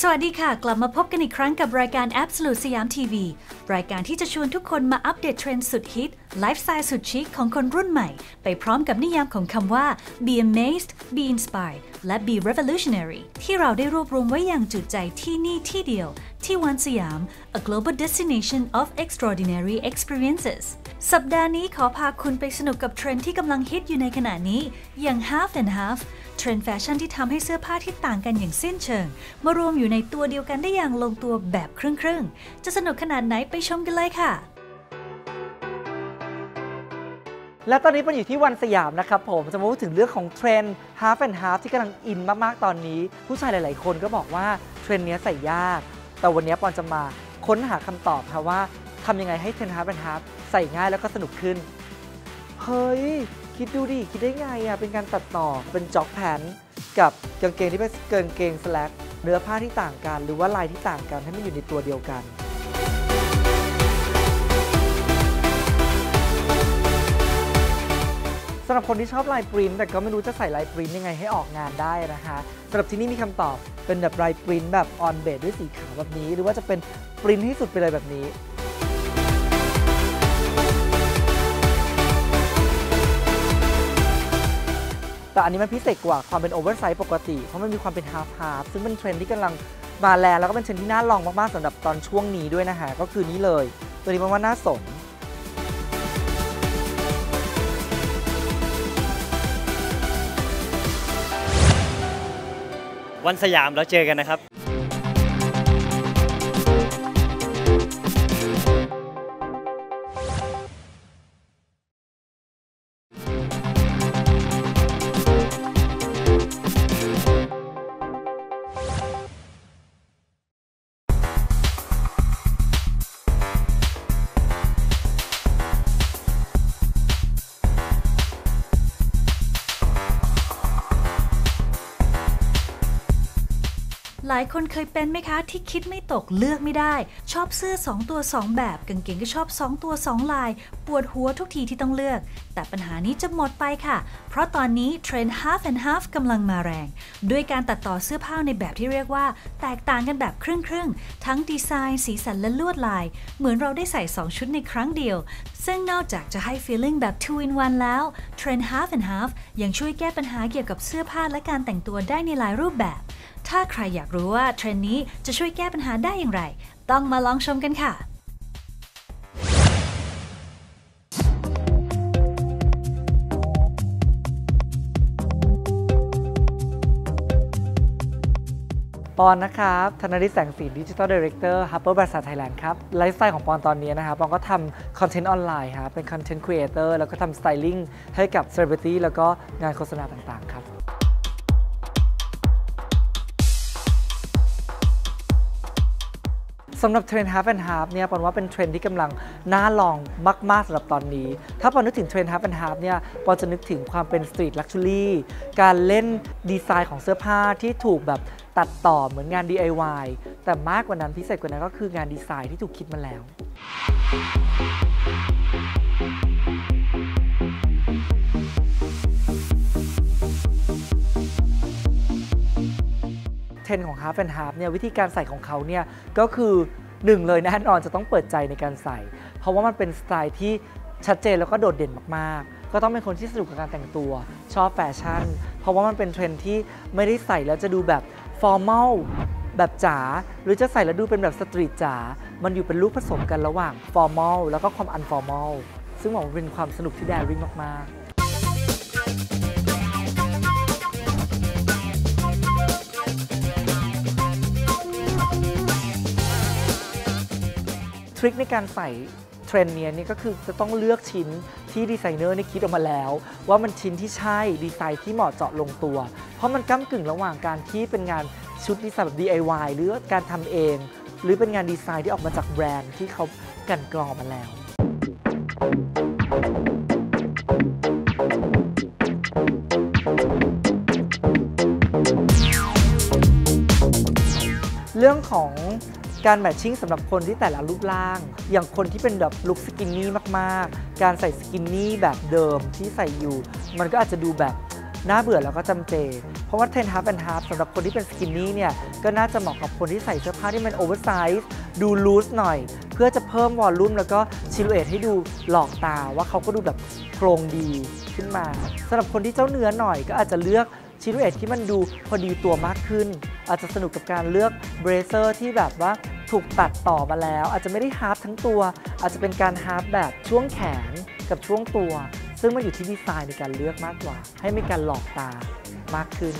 วัสดีค่ะกลับมาพบกันอีกครั้งกับรายการ Absolute สยาม TV รายการที่จะชวนทุกคนมาอัปเดตเทรนด์สุดฮิตไลฟ์สไตล์สุดชิคของคนรุ่นใหม่ไปพร้อมกับนิยามของคำว่า be amazed be inspired และ be revolutionary ที่เราได้รวบรวมไว้อย่างจุใจที่นี่ที่เดียวที่วันสยาม a global destination of extraordinary experiences สัปดาห์นี้ขอพาคุณไปสนุกกับเทรนด์ที่กำลังฮิตอยู่ในขณะนี้อย่าง half and halfเทรนด์แฟชั่นที่ทำให้เสื้อผ้าที่ต่างกันอย่างสิ้นเชิงมารวมอยู่ในตัวเดียวกันได้อย่างลงตัวแบบครึ่งๆจะสนุกขนาดไหนไปชมกันเลยค่ะและตอนนี้เป็นอยู่ที่วันสยามนะครับผมจะมาพูดถึงเรื่องของเทรนด์ half and half ที่กำลังอินมากๆตอนนี้ผู้ชายหลายๆคนก็บอกว่าเทรนด์นี้ใส่ยากแต่วันนี้ปอนจะมาค้นหาคำตอบค่ะว่าทำยังไงให้เทรนด์ half and half ใส่ง่ายแล้วก็สนุกขึ้นเฮ้ยคิดดูดิคิดได้ไงอ่ะเป็นการตัดต่อเป็นจ็อกแพนกับกางเกงที่เป็นกางเกงสแลกเนื้อผ้าที่ต่างกันหรือว่าลายที่ต่างกันให้มันอยู่ในตัวเดียวกันสำหรับคนที่ชอบลายปริ้นแต่ก็ไม่รู้จะใส่ลายปริ้นยังไงให้ออกงานได้นะคะสำหรับที่นี่มีคำตอบเป็นแบบลายปริ้นแบบออนเบดด้วยสีขาวแบบนี้หรือว่าจะเป็นปริ้นที่สุดไปเลยแบบนี้แต่อันนี้มันพิเศษกว่าความเป็นโอเวอร์ไซส์ปกติเพราะมันมีความเป็นฮาล์ฟฮาล์ฟซึ่งเป็นเทรนด์ที่กำลังมาแรงแล้วก็เป็นเทรนด์ที่น่าลองมากๆสำหรับตอนช่วงนี้ด้วยนะคะก็คือนี้เลยตัวนี้มันว่าน่าสนวันสยามแล้วเจอกันนะครับหลายคนเคยเป็นไหมคะที่คิดไม่ตกเลือกไม่ได้ชอบเสื้อ2ตัว2แบบกางเกงก็ชอบ2ตัว2ลายปวดหัวทุกทีที่ต้องเลือกแต่ปัญหานี้จะหมดไปค่ะเพราะตอนนี้เทรนด์ half and half กำลังมาแรงด้วยการตัดต่อเสื้อผ้าในแบบที่เรียกว่าแตกต่างกันแบบครึ่งๆทั้งดีไซน์สีสันและลวดลายเหมือนเราได้ใส่2ชุดในครั้งเดียวซึ่งนอกจากจะให้ feeling แบบ 2 in 1 แล้วเทรนด์ half and half ยังช่วยแก้ปัญหาเกี่ยวกับเสื้อผ้าและการแต่งตัวได้ในหลายรูปแบบถ้าใครอยากรู้ว่าเทรนด์นี้จะช่วยแก้ปัญหาได้อย่างไรต้องมาลองชมกันค่ะปอนนะครับธนฤทธิ์แสงสีดิจิทัลดีเรคเตอร์ Harper Bazaar Thailand ครับไลฟ์สไตล์ของปอนตอนนี้นะครับปอนก็ทำคอนเทนต์ออนไลน์ครับเป็นคอนเทนต์ครีเอเตอร์แล้วก็ทำสไตลิ่งให้กับเซเลบริตี้แล้วก็งานโฆษณาต่างๆครับสำหรับเทรนด์ half and half เนี่ยปอนว่าเป็นเทรนด์ที่กำลังน่าลองมากๆสำหรับตอนนี้ถ้าปอนนึกถึงเทรนด์ half and half เนี่ยปอนจะนึกถึงความเป็นสตรีทลักชัวรี่การเล่นดีไซน์ของเสื้อผ้าที่ถูกแบบตัดต่อเหมือนงาน DIY แต่มากกว่านั้นพิเศษกว่านั้นก็คืองานดีไซน์ที่ถูกคิดมาแล้วเทรนด์ของ half and half เนี่ยวิธีการใส่ของเขาเนี่ยก็คือ1เลยแน่นอนจะต้องเปิดใจในการใส่เพราะว่ามันเป็นสไตล์ที่ชัดเจนแล้วก็โดดเด่นมากๆก็ต้องเป็นคนที่สนุกกับการแต่งตัวชอบแฟชั่นเพราะว่ามันเป็นเทรนด์ที่ไม่ได้ใส่แล้วจะดูแบบฟอร์มัลแบบจ๋าหรือจะใส่แล้วดูเป็นแบบสตรีทจ๋ามันอยู่เป็นลูกผสมกันระหว่างฟอร์มัลแล้วก็ความอันฟอร์มัลซึ่งบอกว่าเป็นความสนุกที่แดริ่งมากๆทริคในการใส่เทรนด์นี้นี่ก็คือจะต้องเลือกชิ้นที่ดีไซเนอร์นี่คิดออกมาแล้วว่ามันชิ้นที่ใช่ดีไซน์ที่เหมาะเจาะลงตัวเพราะมันก้ำกึ่งระหว่างการที่เป็นงานชุดดีไซน์แบบ DIY หรือการทำเองหรือเป็นงานดีไซน์ที่ออกมาจากแบรนด์ที่เขากลั่นกรองมาแล้วเรื่องของการแมทชิ่งสำหรับคนที่แต่ละรูปร่างอย่างคนที่เป็นแบบลุคสกินนี่มากๆการใส่สกินนี่แบบเดิมที่ใส่อยู่มันก็อาจจะดูแบบน่าเบื่อแล้วก็จำเจเพราะว่าเทรนด์ half and half สำหรับคนที่เป็นสกินนี่เนี่ยก็น่าจะเหมาะกับคนที่ใส่เสื้อผ้าที่มันโอเวอร์ไซส์ดูลูสหน่อยเพื่อจะเพิ่มวอลลุ่มแล้วก็ซิลูเอทให้ดูหลอกตาว่าเขาก็ดูแบบโครงดีขึ้นมาสำหรับคนที่เจ้าเนื้อหน่อยก็อาจจะเลือกซิลูเอทที่มันดูพอดีตัวมากขึ้นอาจจะสนุกกับการเลือกเบรเซอร์ที่แบบว่าถูกตัดต่อมาแล้วอาจจะไม่ได้ฮาร์ฟทั้งตัวอาจจะเป็นการฮาร์ฟแบบช่วงแขนกับช่วงตัวซึ่งมันอยู่ที่ดีไซน์ในการเลือกมากกว่าให้มีการหลอกตามากขึ้น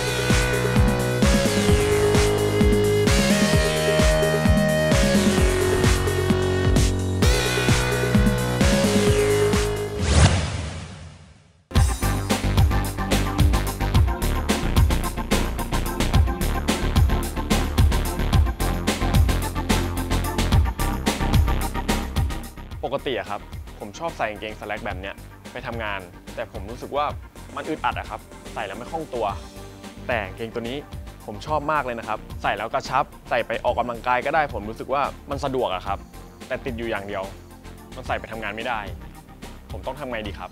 ปกติอะครับผมชอบใส่กางเกงสแล็กแบบเนี้ยไปทำงานแต่ผมรู้สึกว่ามันอึดอัดอะครับใส่แล้วไม่คล่องตัวแต่กางเกงตัวนี้ผมชอบมากเลยนะครับใส่แล้วกระชับใส่ไปออกกำลังกายก็ได้ผมรู้สึกว่ามันสะดวกอะครับแต่ติดอยู่อย่างเดียวมันใส่ไปทำงานไม่ได้ผมต้องทำไงดีครับ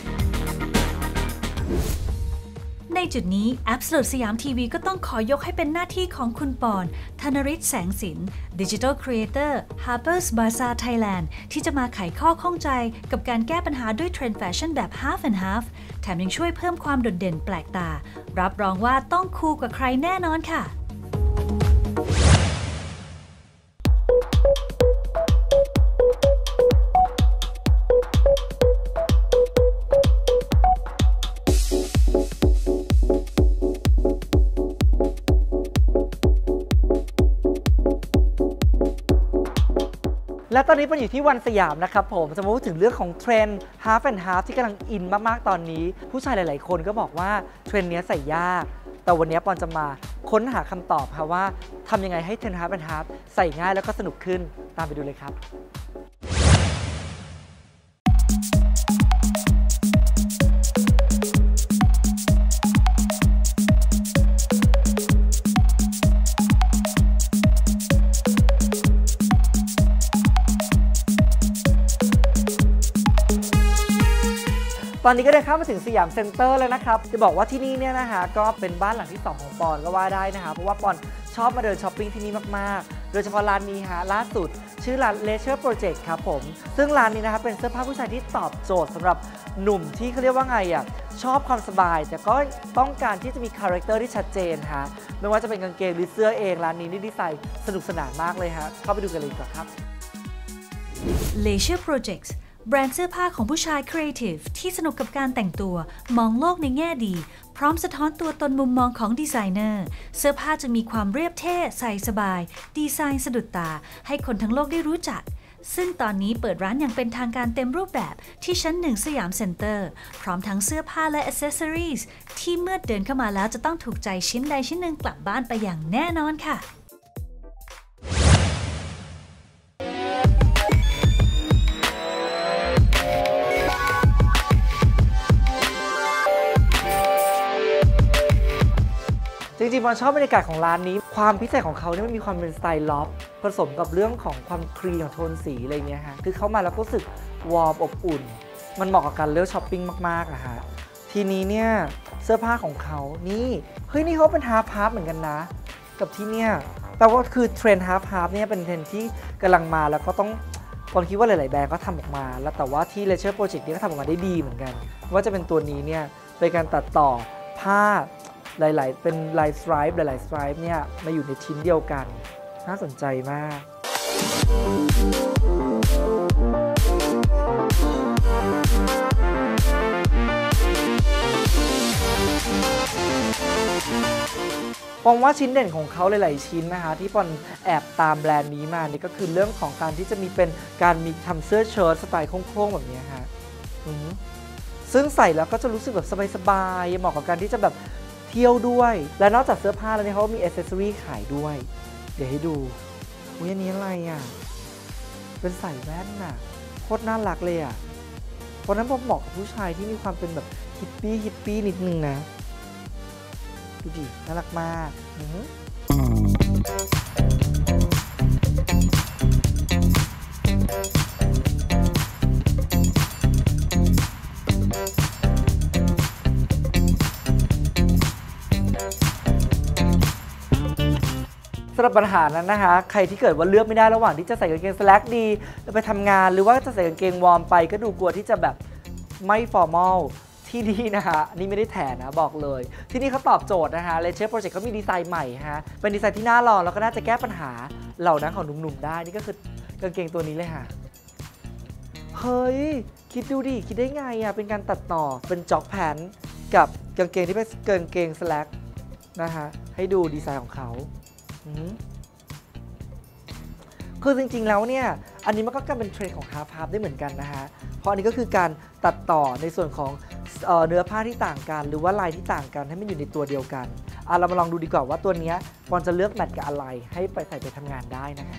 ในจุดนี้ Absolute สยามทีวีก็ต้องขอยกให้เป็นหน้าที่ของคุณปอน ธนฤทธิ์แสงสิน Digital Creator Harper's Bazaar Thailand ที่จะมาไขข้อข้องใจกับการแก้ปัญหาด้วยเทรนด์แฟชั่นแบบ half and half แถมยังช่วยเพิ่มความโดดเด่นแปลกตารับรองว่าต้องคูลกว่าใครแน่นอนค่ะและตอนนี้เป็นอยู่ที่วันสยามนะครับผมจะมาพูดถึงเรื่องของเทรนด์ half and half ที่กำลังอินมากๆตอนนี้ผู้ชายหลายๆคนก็บอกว่าเทรนด์นี้ใส่ยากแต่วันนี้ปอนจะมาค้นหาคำตอบค่ะว่าทำยังไงให้เทรนด์ half and half ใส่ง่ายแล้วก็สนุกขึ้นตามไปดูเลยครับตอนนี้ก็ได้เข้ามาถึงสยามเซ็นเตอร์แล้วนะครับจะบอกว่าที่นี่เนี่ยนะคะก็เป็นบ้านหลังที่2ของปอนก็ว่าได้นะคะเพราะว่าปอนชอบมาเดินช้อปปิ้งที่นี่มากๆโดยเฉพาะร้านนี้ฮะล่าสุดชื่อร้าน Leisure Project ครับผมซึ่งร้านนี้นะคะเป็นเสื้อผ้าผู้ชายที่ตอบโจทย์สำหรับหนุ่มที่เขาเรียกว่าไงอ่ะชอบความสบายแต่ก็ต้องการที่จะมีคาแรคเตอร์ที่ชัดเจนฮะไม่ว่าจะเป็นกางเกงหรือเสื้อเองร้านนี้นี่ดีไซน์สนุกสนานมากเลยฮะเข้าไปดูกันเลยดีกว่าครับ Leisure Projectsแบรนด์เสื้อผ้าของผู้ชายครีเอทีฟที่สนุกกับการแต่งตัวมองโลกในแง่ดีพร้อมสะท้อนตัวตนมุมมองของดีไซเนอร์เสื้อผ้าจะมีความเรียบเท่ใส่สบายดีไซน์สะดุดตาให้คนทั้งโลกได้รู้จักซึ่งตอนนี้เปิดร้านอย่างเป็นทางการเต็มรูปแบบที่ชั้น1สยามเซ็นเตอร์พร้อมทั้งเสื้อผ้าและ accessories ที่เมื่อเดินเข้ามาแล้วจะต้องถูกใจชิ้นใดชิ้นหนึ่งกลับบ้านไปอย่างแน่นอนค่ะจริงๆมันชอบบรรยากาศของร้านนี้ความพิเศษของเขาเนี่ยมันมีความเป็นสไตล์ล็อบผสมกับเรื่องของความคลีนของโทนสีอะไรเงี้ยฮะคือเข้ามาแล้วก็รู้สึกวอร์มอบอุ่นมันเหมาะกับการเลือกช้อปปิ้งมากๆอะฮะทีนี้เนี่ยเสื้อผ้าของเขานี่เฮ้ยนี่เขาเป็นฮาร์ฟฮาร์ฟเหมือนกันนะกับที่เนี่ยแปลว่าคือเทรนด์ฮาร์ฟฮาร์ฟเนี่ยเป็นเทรนด์ที่กำลังมาแล้วก็ต้องตอนคิดว่าหลายๆแบรนด์ก็ทำออกมาแล้วแต่ว่าที่ Leisure Project นี่ก็ทำออกมาได้ดีเหมือนกันว่าจะเป็นตัวนี้เนี่ยเป็นการตัดต่อผ้าหลายๆเป็นลายสไตรป์หลายๆสไตรป์เนี่ยมาอยู่ในชิ้นเดียวกันน่าสนใจมากปองว่าชิ้นเด่นของเขาหลายๆชิ้นนะคะที่ปอนแอบตามแบรนด์นี้มานี่ก็คือเรื่องของการที่จะมีเป็นการมีทำเสื้อเชิ้ตสไตล์โค้งๆแบบนี้ฮะซึ่งใส่แล้วก็จะรู้สึกแบบสบายๆเหมาะกับการที่จะแบบเที่ยวด้วยและนอกจากเสื้อผ้าแล้วเนี่ยเขามีอ c เซสซอรี่ขายด้วยเดี๋ยวให้ดูอุ้ยอันนี้อะไรอ่ะเป็นใส่แว่นน่ะโคตรน่ารักเลยอ่ะเพราะนั้นผมเหมาะกับผู้ชายที่มีความเป็นแบบฮิปปี้นิดนึงนะดูดิน่ารักมากำหรับปัญหานั้นนะคะใครที่เกิดว่าเลือกไม่ได้ระหว่างที่จะใส่กางเกงสแลกดีแล้วไปทำงานหรือว่าจะใส่กางเกงวอร์มไปก็ดูกลัวที่จะแบบไม่ฟอร์มอลที่นี่นะคะนี่ไม่ได้แถนะบอกเลยที่นี่เขาตอบโจทย์นะคะเลเชอร์โปรเจกต์เขามีดีไซน์ใหม่ฮะเป็นดีไซน์ที่น่าลองแล้วก็น่าจะแก้ปัญหาเหล่านั้นของหนุ่มๆได้นี่ก็คือกางเกงตัวนี้เลยค่ะเฮ้ยคิดดูดิคิดได้ไงอ่ะเป็นการตัดต่อเป็นจ็อกแพนกับกางเกงที่เป็นกางเกงสแลกนะคะให้ดูดีไซน์ของเขาคือจริงๆแล้วเนี่ยอันนี้มันก็กลายเป็นเทรนด์ของฮาร์ฟได้เหมือนกันนะฮะเพราะอันนี้ก็คือการตัดต่อในส่วนของเนื้อผ้าที่ต่างกันหรือว่าลายที่ต่างกันให้มันอยู่ในตัวเดียวกันเรามาลองดูดีกว่าว่าตัวนี้ปอนจะเลือกแมทกับอะไรให้ไปใส่ไปทำงานได้นะฮะ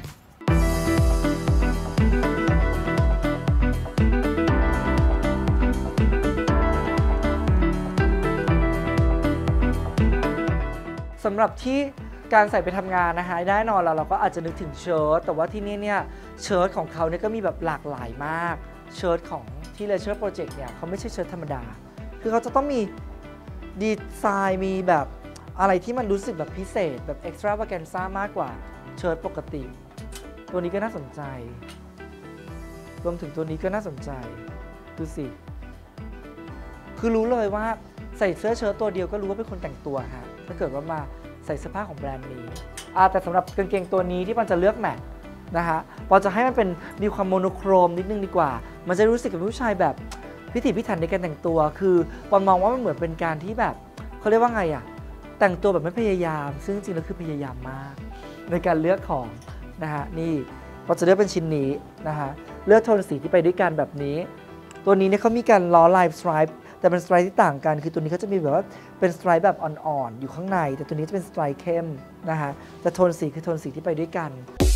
สำหรับที่การใส่ไปทำงานนะคะแน่นอนเราก็อาจจะนึกถึงเชิ้ตแต่ว่าที่นี่เนี่ยเชิ้ตของเขาเนี่ยก็มีแบบหลากหลายมากเชิ้ตของที่Leisure Projectเนี่ยเขาไม่ใช่เชิ้ตธรรมดาคือเขาจะต้องมีดีไซน์มีแบบอะไรที่มันรู้สึกแบบพิเศษแบบ extravaganza มากกว่าเชิ้ตปกติตัวนี้ก็น่าสนใจรวมถึงตัวนี้ก็น่าสนใจดูสิคือรู้เลยว่าใส่เสื้อเชิ้ตตัวเดียวก็รู้ว่าเป็นคนแต่งตัวฮะถ้าเกิดว่ามาใส่เสื้อผ้าของแบรนด์นี้แต่สำหรับกางเกงตัวนี้ที่ปอนจะเลือกแมทนะคะปอนจะให้มันเป็นมีความโมโนโครมนิดนึงดีกว่ามันจะรู้สึกกับผู้ชายแบบพิถีพิถันในการแต่งตัวคือปอนมองว่ามันเหมือนเป็นการที่แบบเขาเรียกว่าไงอะแต่งตัวแบบไม่พยายามซึ่งจริงแล้วคือพยายามมากในการเลือกของนะฮะนี่ปอนจะเลือกเป็นชิ้นนี้นะคะเลือกโทนสีที่ไปด้วยกันแบบนี้ตัวนี้เนี่ยเขามีการล้อลายสไตรป์แต่เป็นสไตรป์ที่ต่างกันคือตัวนี้เขาจะมีแบบว่าเป็นสไตรป์แบบอ่อนๆอยู่ข้างในแต่ตัวนี้จะเป็นสไตรป์เข้มนะคะแต่โทนสีคือโทนสีที่ไปด้วยกัน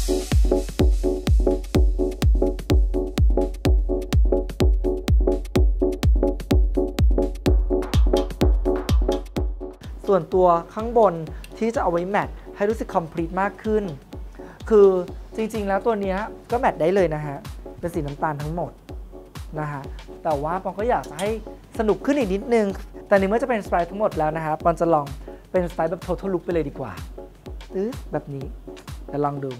ส่วนตัวข้างบนที่จะเอาไว้แมทให้รู้สึกคอมพลีทมากขึ้นคือจริงๆแล้วตัวนี้ก็แมทได้เลยนะฮะเป็นสีน้ำตาลทั้งหมดนะฮะแต่ว่าปอนก็อยากจะให้สนุกขึ้นอีกนิดนึงแต่ในเมื่อจะเป็นสไตล์ทั้งหมดแล้วนะฮะปอนจะลองเป็นสไตล์แบบ total look ไปเลยดีกว่าแบบนี้เดี๋ยวลองดู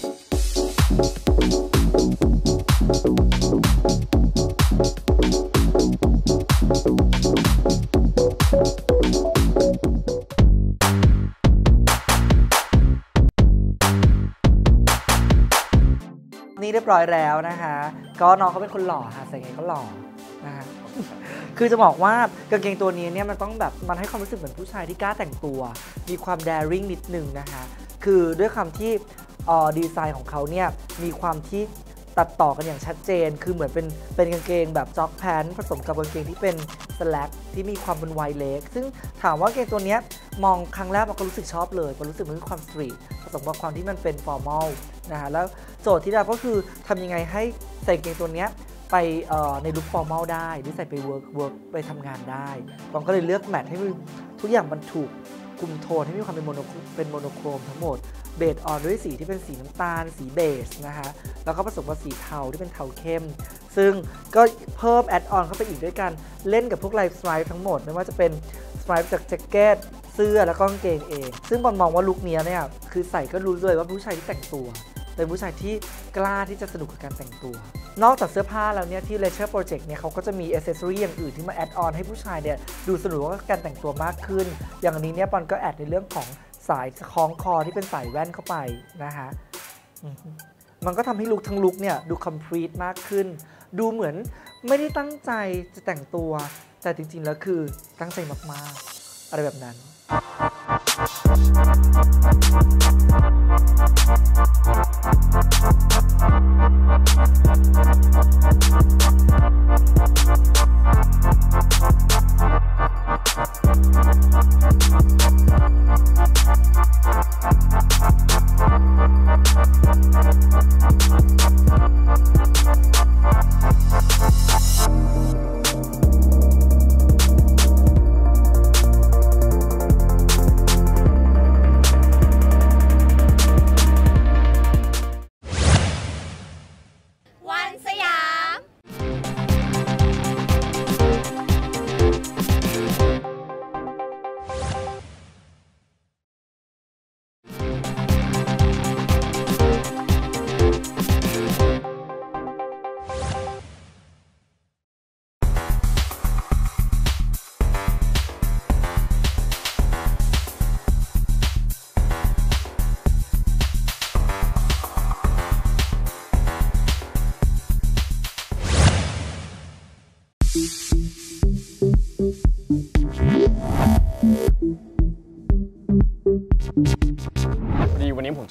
นี่เรียบร้อยแล้วนะคะก็น้องเขาเป็นคนหล่อค่ะใส่ไงก็หล่อนะคะคือจะบอกว่ากางเกงตัวนี้เนี่ยมันต้องแบบมันให้ความรู้สึกเหมือนผู้ชายที่กล้าแต่งตัวมีความ daring นิดนึงนะคะคือด้วยคำที่ดีไซน์ของเขาเนี่ยมีความที่ตัดต่อกันอย่างชัดเจนคือเหมือนเป็นกางเกงแบบจ็อกแพนผสมกับกางเกงที่เป็นสแลกที่มีความเป็นไวเล็กซึ่งถามว่ากางเกงตัวนี้มองครั้งแรกเราก็รู้สึกชอบเลยมันรู้สึกมันมีความสตรีทผสมกับความที่มันเป็นฟอร์มอลนะฮะแล้วโจทย์ที่เราก็คือทำยังไงให้ใส่กางเกงตัวนี้ไปในลุคฟอร์มอลได้หรือใส่ไปเวิร์กไปทำงานได้บางก็เลยเลือกแมทให้ทุกอย่างมันถูกคุมโทนให้มีความเป็นโมโนโครมทั้งหมดเบสออนด้วยสีที่เป็นสีน้ำตาลสีเบสนะคะแล้วก็ผสมกับสีเทาที่เป็นเทาเข้มซึ่งก็เพิ่มแอดออนเข้าไปอีกด้วยกันเล่นกับพวกลายสไตรป์ทั้งหมดไม่ว่าจะเป็นสไตรป์จากแจ็คเก็ตเสื้อแล้วก็กางเกงเองซึ่งบอลมองว่าลุคนี้เนี่ยคือใส่ก็รู้เลยว่าผู้ชายที่แต่งตัวเป็นผู้ชายที่กล้าที่จะสนุกกับการแต่งตัวนอกจากเสื้อผ้าแล้วเนี่ยที่ Leisure Project เนี่ยเขาก็จะมีอ c เซสซอรี่อย่างอื่นที่มาแอดออนให้ผู้ชายเนี่ยดูสนุกกับการแต่งตัวมากขึ้นอย่างนี้เนี่ยบอลก็แอดในเรื่องของสายคล้องคอที่เป็นสายแว่นเข้าไปนะคะมันก็ทำให้ลุคทั้งลุคเนี่ยดู complete มากขึ้นดูเหมือนไม่ได้ตั้งใจจะแต่งตัวแต่จริงๆแล้วคือตั้งใจมากๆอะไรแบบนั้น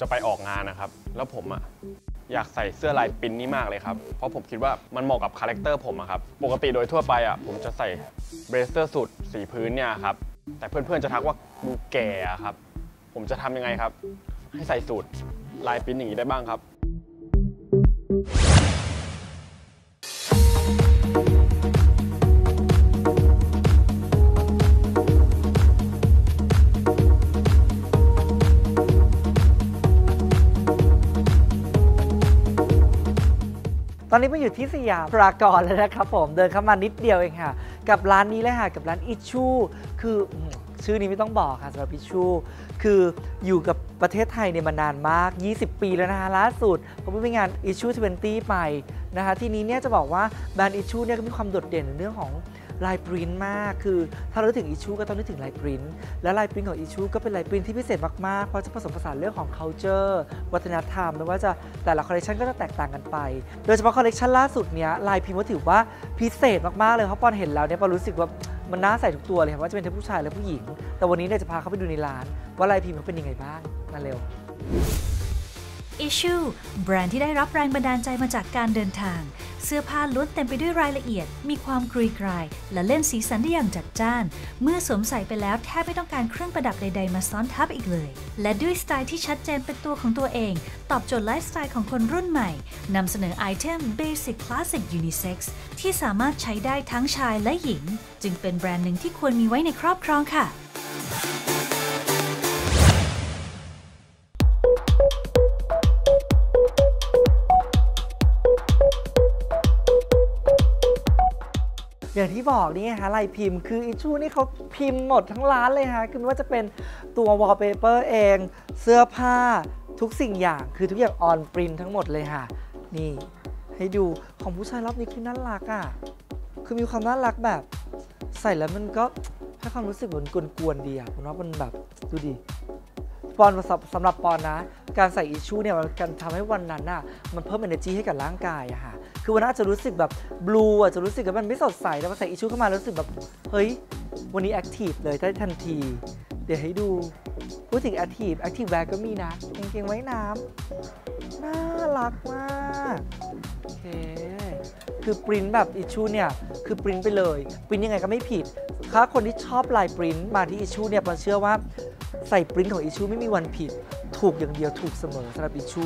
ไปออกงานนะครับแล้วผมอยากใส่เสื้อลายปริ้นนี้มากเลยครับเพราะผมคิดว่ามันเหมาะกับคาแรคเตอร์ผมครับปกติโดยทั่วไปผมจะใส่เบรเซอร์สูทสีพื้นเนี่ยครับแต่เพื่อนๆจะทักว่าดูแก่ครับผมจะทำยังไงครับให้ใส่สูทลายปริ้นอย่างนี้ได้บ้างครับตอนนี้มาอยู่ที่สยามพารากอนแล้วนะครับผมเดินเข้ามานิดเดียวเองค่ะกับร้านนี้เลยค่ะกับร้านอิชชูคือชื่อนี้ไม่ต้องบอกค่ะสำหรับอิชชูคืออยู่กับประเทศไทยเนี่ยมานานมาก20 ปีแล้วนะคะล่าสุดผมไปงานอิชชู20ไปนะคะที่นี้เนี่ยจะบอกว่าแบรนด์อิชชูเนี่ยก็มีความโดดเด่นในเรื่องของลายปริ้นมากคือถ้าเราถึงอิชชูก็ต้องนึกถึงลายปริ้นและลายปริ้นของอิชชูก็เป็นลายปริ้นที่พิเศษมากๆเพราะจะผสมผสานเรื่องของ culture วัฒนธรรมไม่ว่าจะแต่ละคอลเลคชันก็จะแตกต่างกันไปโดยเฉพาะคอลเลคชันล่าสุดเนี้ยลายพิมพ์ก็ถือว่าพิเศษมากๆเลยเพราะปอนเห็นแล้วเนี่ยปอนรู้สึกว่ามันน่าใส่ทุกตัวเลยว่าจะเป็นทั้งผู้ชายและผู้หญิงแต่วันนี้เนี่ยจะพาเข้าไปดูในร้านว่าลายพิมพ์มันเป็นยังไงบ้างมาเร็ว Issue แบรนด์ที่ได้รับแรงบันดาลใจมาจากการเดินทางเสื้อผ้าล้วนเต็มไปด้วยรายละเอียดมีความกรีกรายและเล่นสีสันได้อย่างจัดจ้านเมื่อสวมใส่ไปแล้วแทบไม่ต้องการเครื่องประดับใดๆมาซ้อนทับอีกเลยและด้วยสไตล์ที่ชัดเจนเป็นตัวของตัวเองตอบโจทย์ไลฟ์สไตล์ของคนรุ่นใหม่นำเสนอไอเทม Basic Classic Unisex ที่สามารถใช้ได้ทั้งชายและหญิงจึงเป็นแบรนด์หนึ่งที่ควรมีไว้ในครอบครองค่ะอย่างที่บอกนี่ฮะลายพิมพ์คืออิชชูนี่เขาพิมพ์หมดทั้งร้านเลยฮะคือไม่ว่าจะเป็นตัววอลเปเปอร์เองเสื้อผ้าทุกสิ่งอย่างคือทุกอย่างออนปรินทั้งหมดเลยค่ะนี่ให้ดูของผู้ชายรอบนี้คือน่ารักคือมีความน่ารักแบบใส่แล้วมันก็ให้ความรู้สึกเหมือนกวนๆดีผมว่ามันแบบดูดิปอนสำหรับปอนนะการใส่อิชชูเนี่ยมันการทำให้วันนั้นมันเพิ่ม energy ให้กับร่างกายค่ะคือวันนั้นอาจจะรู้สึกแบบบลูอาจจะรู้สึกว่ามันไม่สดใสแต่พอใส่อิชชูเข้ามารู้สึกแบบเฮ้ยวันนี้แอคทีฟเลยได้ทันทีเดี๋ยวให้ดูพูดถึงแอคทีฟแวร์ก็มีนะกางเกงว่ายน้ำน่ารักมากโอเคคือปริ้นแบบอิชชูเนี่ยคือปริ้นไปเลยปริ้นยังไงก็ไม่ผิดถ้าคนที่ชอบลายปริ้นมาที่อิชชูเนี่ยปอนเชื่อว่าใส่ปริ้นของอิชชูไม่มีวันผิดถูกอย่างเดียวถูกเสมอสำหรับอิชชู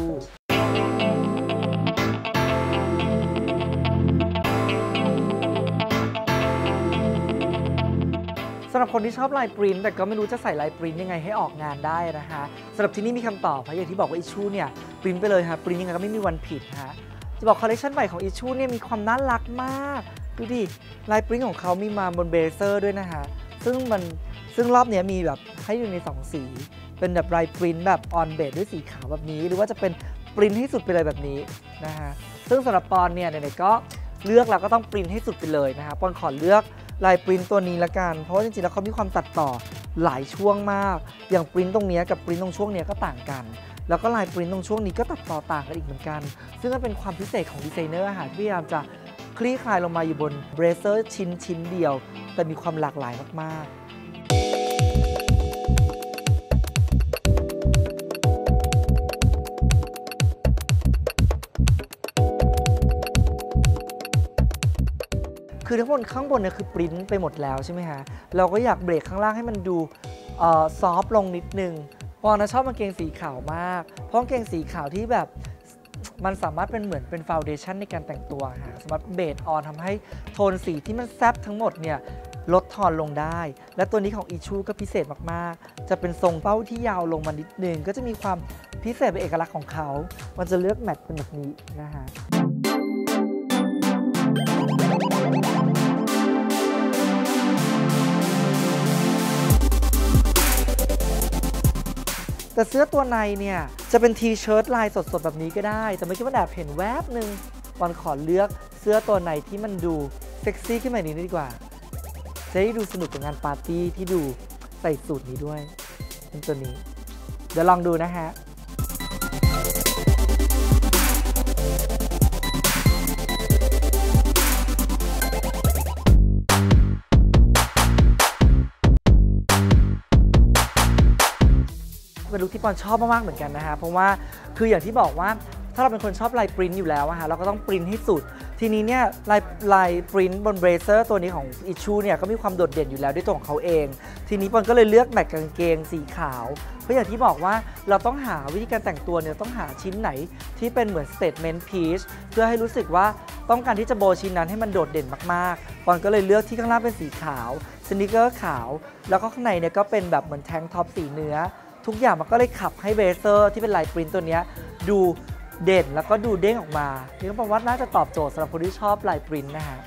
สำหรับคนที่ชอบลายปริ้นแต่ก็ไม่รู้จะใส่ลายปริ้นยังไงให้ออกงานได้นะคะสำหรับที่นี่มีคำตอบค่ะอย่างที่บอกว่าอิชชูเนี่ยปริ้นไปเลยค่ะปริ้นยังไงก็ไม่มีวันผิดฮะจะบอกคอลเลคชันใหม่ของอิชชูเนี่ยมีความน่ารักมากดูดิลายปริ้นของเขามีมาบนเบเซอร์ด้วยนะคะซึ่งรอบนี้มีแบบให้อยู่ใน2 สีเป็นแบบลายปริ้นแบบออนเบสด้วยสีขาวแบบนี้หรือว่าจะเป็นปริ้นให้สุดไปเลยแบบนี้นะคะซึ่งสำหรับปอนเนี่ยไหนๆก็เลือกแล้วก็ต้องปริ้นให้สุดไปเลยนะคะปอนขอเลือกลายปริ้นตัวนี้ละกันเพราะว่าจริงๆแล้วเขามีความตัดต่อหลายช่วงมากอย่างปริ้นตรงนี้กับปริ้นตรงช่วงนี้ก็ต่างกันแล้วก็ลายปริ้นตรงช่วงนี้ก็ตัดต่อต่างกันอีกเหมือนกันซึ่งมันเป็นความพิเศษของดีไซเนอร์ที่พยายามจะคลี่คลายลงมาอยู่บนเบรเซอร์ชิ้นเดียวแต่มีความหลากหลายมากๆคือทั้งหมดข้างบนเนี่ยคือปริ้นไปหมดแล้วใช่ไหมฮะเราก็อยากเบรกข้างล่างให้มันดูซอฟต์ลงนิดนึงปอนชอบกางเกงสีขาวมากเพราะกางเกงสีขาวที่แบบมันสามารถเป็นเหมือนเป็นฟาวเดชั่นในการแต่งตัวฮะสามารถเบสออนทำให้โทนสีที่มันแซบทั้งหมดเนี่ยลดทอนลงได้และตัวนี้ของอิชชูก็พิเศษมากๆจะเป็นทรงเป้าที่ยาวลงมานิดนึงก็จะมีความพิเศษเป็นเอกลักษณ์ของเขามันจะเลือกแมทเป็นแบบนี้นะฮะแต่เสื้อตัวในเนี่ยจะเป็นทีเชิ้ตลายสดๆแบบนี้ก็ได้แต่ไม่คิดว่าแอบเห็นแวบหนึ่งปอนขอเลือกเสื้อตัวในที่มันดูเซ็กซี่ขึ้นมานี้ดีกว่าจะได้ดูสนุกกับงานปาร์ตี้ที่ดูใส่สูทนี้ด้วยเป็นตัวนี้เดี๋ยวลองดูนะฮะเป็นลุคที่ปอนชอบมากๆเหมือนกันนะฮะเพราะว่าคืออย่างที่บอกว่าถ้าเราเป็นคนชอบลายปริ้นอยู่แล้วอะฮะเราก็ต้องปริ้นให้สุดทีนี้เนี่ยลายปริ้นบนเบรเซอร์ตัวนี้ของอิชูเนี่ยก็มีความโดดเด่นอยู่แล้วด้วยตัวของเขาเองทีนี้ปอนก็เลยเลือกแมทกางเกงสีขาวเพราะอย่างที่บอกว่าเราต้องหาวิธีการแต่งตัวเนี่ยต้องหาชิ้นไหนที่เป็นเหมือนสเตทเมนต์พีซเพื่อให้รู้สึกว่าต้องการที่จะโบชิ้นนั้นให้มันโดดเด่นมากๆปอนก็เลยเลือกที่ข้างล่างเป็นสีขาวสนิเกอร์ขาวแล้วก็ข้างในเนี่ยก็เป็นแบบเหมือนแทงท็อปสีเนื้อทุกอย่างมันก็เลยขับให้เบรเซอร์ที่เป็นลายปริ้นตัวนี้ดูเด่นแล้วก็ดูเด้งออกมาที่ต้องบอกว่าน่าจะตอบโจทย์สำหรับคนที่ชอบลายปริ้นนะฮะ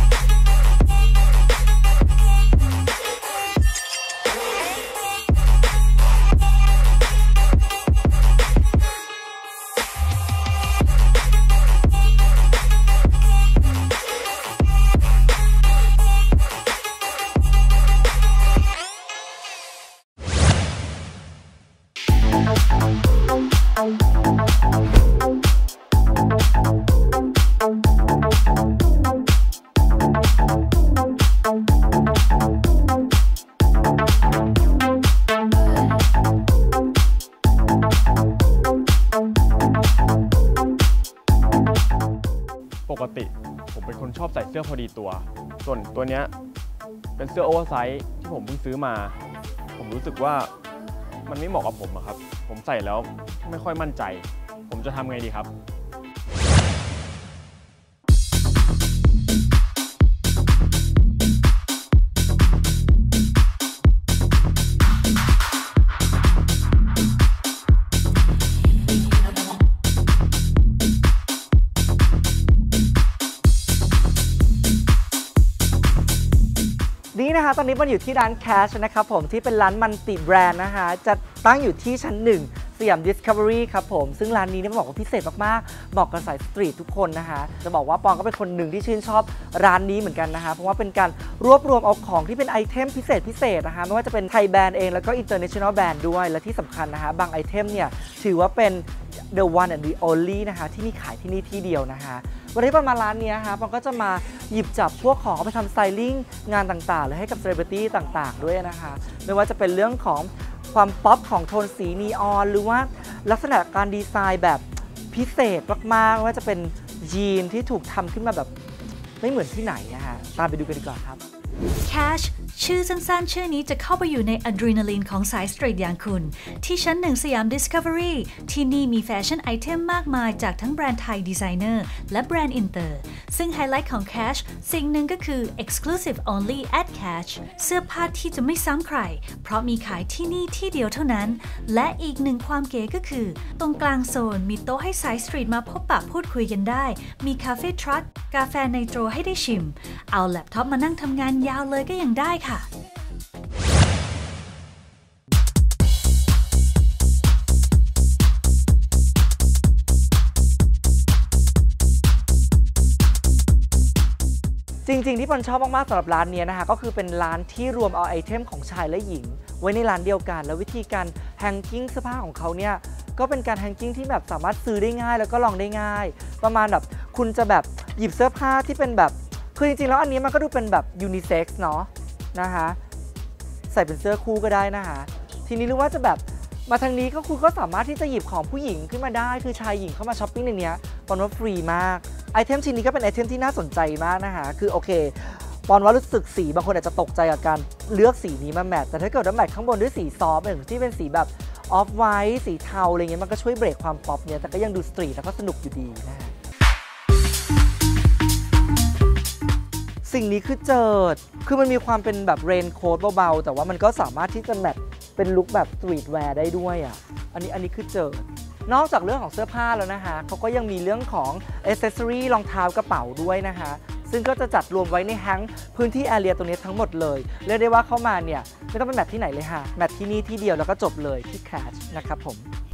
ปกติผมเป็นคนชอบใส่เสื้อพอดีตัวส่วนตัวเนี้ยเป็นเสื้อโอเวอร์ไซส์ที่ผมเพิ่งซื้อมาผมรู้สึกว่ามันไม่เหมาะกับผมอะครับผมใส่แล้วไม่ค่อยมั่นใจผมจะทำไงดีครับนี่นะคะตอนนี้มันอยู่ที่ร้าน Cash นะครับผมที่เป็นร้านมัลติแบรนด์นะคะจะตั้งอยู่ที่ชั้น 1 สยาม Discovery ครับผมซึ่งร้านนี้เนี่ยบอกว่าพิเศษมากๆเหมาะกับสายสตรีททุกคนนะคะจะบอกว่าปองก็เป็นคนหนึ่งที่ชื่นชอบร้านนี้เหมือนกันนะคะเพราะว่าเป็นการรวบรวมเอาของที่เป็นไอเทมพิเศษนะคะไม่ว่าจะเป็นไทยแบรนด์เองแล้วก็ International แบรนด์ด้วยและที่สำคัญนะคะบางไอเทมเนี่ยถือว่าเป็น the one and the only นะคะที่มีขายที่นี่ที่เดียวนะคะวันนี้ปอนมาร้านนี้นะคะปอนก็จะมาหยิบจับพวกของเอาไปทำสไตลิ่งงานต่างๆหรือให้กับเซเลบริตี้ต่างๆด้วยนะคะไม่ว่าจะเป็นเรื่องของความป๊อปของโทนสีนีออนหรือว่าลักษณะการดีไซน์แบบพิเศษมากๆว่าจะเป็นยีนที่ถูกทำขึ้นมาแบบไม่เหมือนที่ไหนนะคะตามไปดูกันดีกว่าครับ Cash ชื่อสั้นๆชื่อนี้จะเข้าไปอยู่ในอะดรีนาลีนของสายสตรีทอย่างคุณที่ชั้น 1 สยาม Discovery ที่นี่มีแฟชั่นไอเทมมากมายจากทั้งแบรนด์ไทยดีไซเนอร์และแบรนด์อินเตอร์ซึ่งไฮไลท์ของ Cash สิ่งหนึ่งก็คือ Exclusive Only at Cash เสื้อผ้าที่จะไม่ซ้ำใครเพราะมีขายที่นี่ที่เดียวเท่านั้นและอีกหนึ่งความเก๋ก็คือตรงกลางโซนมีโต๊ะให้สายสตรีทมาพบปะพูดคุยกันได้มีคาเฟ่ทรัคกาแฟไนโตรให้ได้ชิมเอาแล็ปท็อปมานั่งทำงานยาวเลยก็ยังได้ค่ะจริงๆที่ปอนชอบมากๆสำหรับร้านนี้นะคะก็คือเป็นร้านที่รวมเอาไอเทมของชายและหญิงไว้ในร้านเดียวกันแล้ววิธีการแฮงกิ้งเสื้อผ้าของเขาเนี่ยก็เป็นการแฮงกิ้งที่แบบสามารถซื้อได้ง่ายแล้วก็ลองได้ง่ายประมาณแบบคุณจะแบบหยิบเสื้อผ้าที่เป็นแบบคือจริงๆแล้วอันนี้มันก็ดูเป็นแบบยูนิเซ็กซ์เนาะนะคะใส่เป็นเสื้อคู่ก็ได้นะคะทีนี้หรือว่าจะแบบมาทางนี้ก็คุณก็สามารถที่จะหยิบของผู้หญิงขึ้นมาได้คือชายหญิงเข้ามาช้อปปิ้งในนี้ปอนว่าฟรีมากไอเทมชิ้นนี้ก็เป็นไอเทมที่น่าสนใจมากนะคะคือโอเคปอนว่ารู้สึกสีบางคนอาจจะตกใจกับการเลือกสีนี้มาแมทแต่ถ้าเกิดว่าแมทข้างบนด้วยสีซอฟต์อย่างที่เป็นสีแบบออฟไวท์สีเทาอะไรเงี้ยมันก็ช่วยเบรกความป๊อปเนี่ยแต่ก็ยังดูสตรีทแล้วก็สนุกอยู่ดีนะฮะสิ่งนี้คือเจิดคือมันมีความเป็นแบบเรนโค้ทเบาๆแต่ว่ามันก็สามารถที่จะแมทเป็นลุคแบบสตรีทแวร์ได้ด้วยอ่ะอันนี้คือเจิดนอกจากเรื่องของเสื้อผ้าแล้วนะคะเขาก็ยังมีเรื่องของอ c เซสซอรี่รองเท้ากระเป๋าด้วยนะคะซึ่งก็จะจัดรวมไว้ในแฮงพื้นที่แอเรียตรงนี้ทั้งหมดเลยเรียกได้ว่าเข้ามาเนี่ยไม่ต้องไปแมทที่ไหนเลยค่ะแมทที่นี่ที่เดียวแล้วก็จบเลยที่ Cash นะครับผม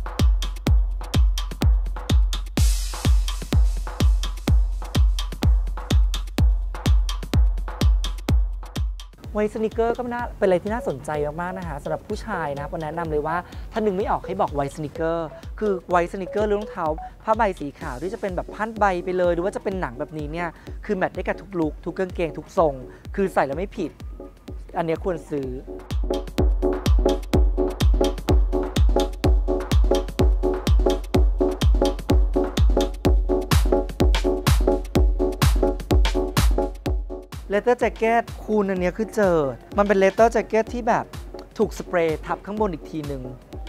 ไวท์สนิเกอร์ก็เป็นอะไรที่น่าสนใจมากๆนะคะสำหรับผู้ชายนะผมแนะนำเลยว่าถ้านึกไม่ออกให้บอกไวท์สนิเกอร์คือไวท์สนิเกอร์หรือรองเท้าผ้าใบสีขาวที่จะเป็นแบบพันใบไปเลยหรือว่าจะเป็นหนังแบบนี้เนี่ยคือแมทได้กับทุกลุคทุกกางเกงทุกทรงคือใส่แล้วไม่ผิดอันนี้ควรซื้อเลเทอร์แจ็คเก็ตคูณอันนี้คือเจอมันเป็นเลเทอร์แจ็คเก็ตที่แบบถูกสเปรย์ทับข้างบนอีกทีหนึ่ง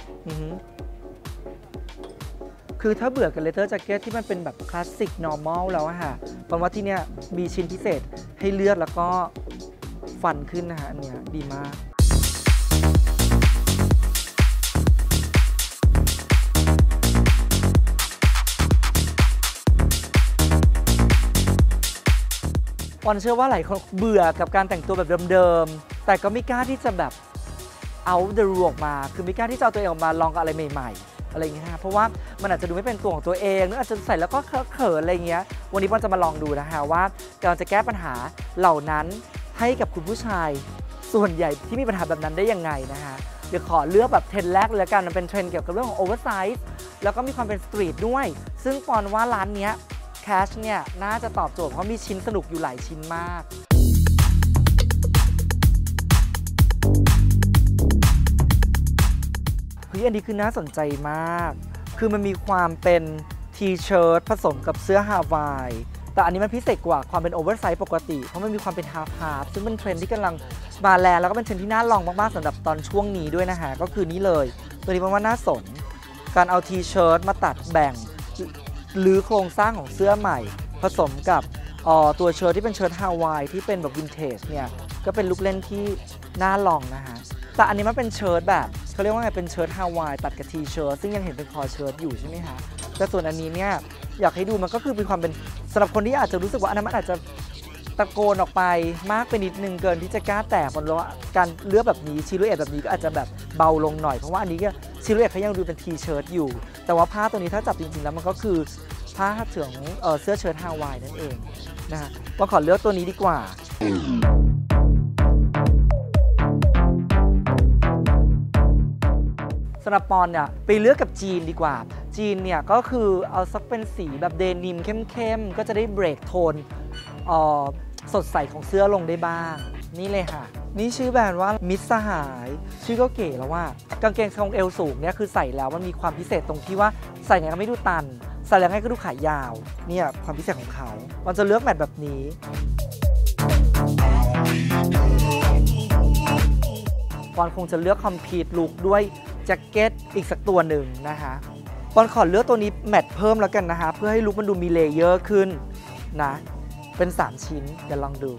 คือถ้าเบื่อกับเลเทอร์แจ็คเก็ตที่มันเป็นแบบคลาสสิกนอร์มอลแล้วอะค่ะเพราะว่าที่เนี้ยมีชิ้นพิเศษให้เลือดแล้วก็ฟันขึ้นนะฮะอันเนี้ยดีมากปอนเชื่อว่าหลายคนเบื่อกับการแต่งตัวแบบเดิมๆแต่ก็ไม่กล้าที่จะแบบเอาเดรูออกมาคือไม่กล้าที่จะเอาตัวเองออกมาลองกับอะไรใหม่ๆอะไรอย่างเงี้ยนะเพราะว่ามันอาจจะดูไม่เป็นตัวของตัวเองหรืออาจจะใส่แล้วก็เขินอะไรเงี้ยวันนี้ปอนจะมาลองดูนะคะว่าการจะแก้ปัญหาเหล่านั้นให้กับคุณผู้ชายส่วนใหญ่ที่มีปัญหาแบบนั้นได้ยังไงนะคะเดี๋ยวขอเลือกแบบเทรนด์แรกเลยละกันมันเป็นเทรนด์เกี่ยวกับเรื่องของโอเวอร์ไซส์แล้วก็มีความเป็นสตรีทด้วยซึ่งปอนว่าร้านเนี้ยแคชเนี่ยน่าจะตอบโจทย์เพราะมีชิ้นสนุกอยู่หลายชิ้นมากเฮ้ยอันนี้คือน่าสนใจมากคือมันมีความเป็นทีเชิ้ตผสมกับเสื้อฮาวายแต่อันนี้มันพิเศษกว่าความเป็นโอเวอร์ไซส์ปกติเพราะมันมีความเป็นฮาล์ฟซึ่งเป็นเทรนด์ที่กำลังมาแรงแล้วก็เป็นเทรนด์ที่น่าลองมากๆสำหรับตอนช่วงนี้ด้วยนะฮะก็คือนี้เลยตัวนี้มันว่าน่าสนการเอาทีเชิ้ตมาตัดแบ่งหรือโครงสร้างของเสื้อใหม่ผสมกับตัวเชิ้ตที่เป็นเชิ้ตฮาวายที่เป็นแบบวินเทจเนี่ยก็เป็นลุคเล่นที่น่าลองนะฮะแต่อันนี้มันเป็นเชิ้ตแบบเขาเรียกว่าไงเป็นเชิ้ตฮาวายตัดกับทีเชิ้ตซึ่งยังเห็นเป็นคอเชิ้ตอยู่ใช่ไหมคะแต่ส่วนอันนี้เนี่ยอยากให้ดูมันก็คือมีความเป็นสำหรับคนที่อาจจะรู้สึกว่าอันนั้นมันอาจจะตะโกนออกไปมากไปนิดนึงเกินที่จะกล้าแตะบนล้อการเลือกแบบนี้ชิลูเอตแบบนี้ก็อาจจะแบบเบาลงหน่อยเพราะว่าอันนี้ก็ชิลูเอตเขายังดูเป็นทีเชิ้ตอยู่แต่ว่าผ้าตัวนี้ถ้าจับจริงๆแล้วมันก็คือผ้าถึงเสื้อเชิ้ตฮาวายนั่นเองนะฮะก็ขอเลือกตัวนี้ดีกว่าสำหรับปอนเนี่ยไปเลือกกับจีนดีกว่าจีนเนี่ยก็คือเอาสักเป็นสีแบบเดนิมเข้มๆก็จะได้เบรกโทนสดใสของเสื้อลงได้บ้างนี่เลยค่ะนี่ชื่อแบรนด์ว่ามิตรสหายชื่อก็เก๋แล้วว่ากางเกงทรงเอวสูงเนี่ยคือใส่แล้วมันมีความพิเศษตรงที่ว่าใส่ไงก็ไม่ดูตันใส่แล้วไงก็ดูขายาวเนี่ยความพิเศษของเขามันจะเลือกแมทแบบนี้ปอนคงจะเลือกคอมพลีทลุคด้วยแจ็คเก็ตอีกสักตัวหนึ่งนะคะปอนขอเลือกตัวนี้แมทเพิ่มแล้วกันนะคะเพื่อให้ลุคมันดูมีเลเยอร์ขึ้นนะเป็น3ชิ้นเดี๋ยวลองดู